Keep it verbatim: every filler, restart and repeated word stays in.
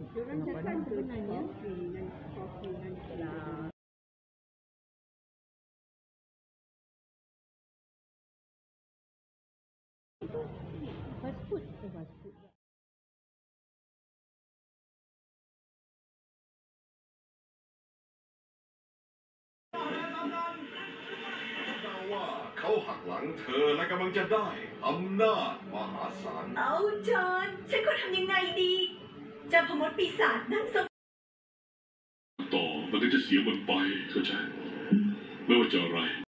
Orang cakap sebenarnya dengan kopi nanti lah. Fast food ke fast food? ว่าเขาหักหลังเธอและกำลังจะได้อำนาจมหาศาลเอาจอนฉันควรทำยังไงดีเจ้าพมดปีศาจนั่นสมต่อมันก็จะเสียมันไปเข้าใจไม่ว่าจะอะไร